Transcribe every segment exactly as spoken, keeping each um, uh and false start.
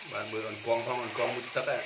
bạn bữa ăn quăng không ăn quăng một tấc à.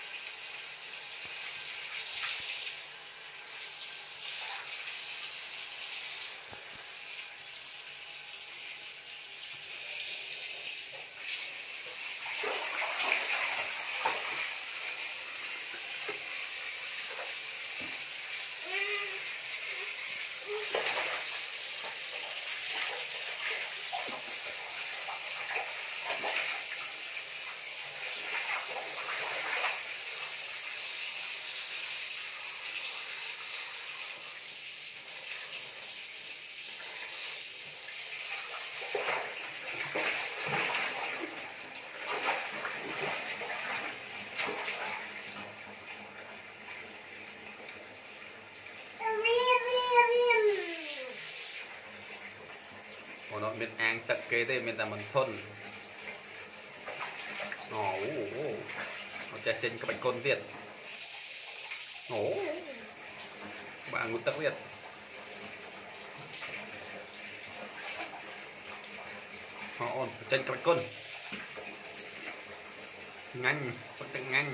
Nó miền An chặt kế đây miền Tây mình thôn ồ nó cha trên các bạch côn Việt ồ bạn ngút tắc Việt họ ổn trên các bạch côn nhanh phân tích nhanh.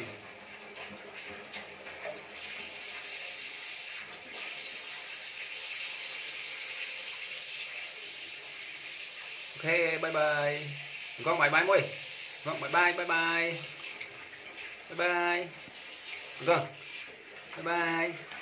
Ok, bye bye. Con bye bye môi. Con bye bye bye bye. Bye bye. Con. Bye bye.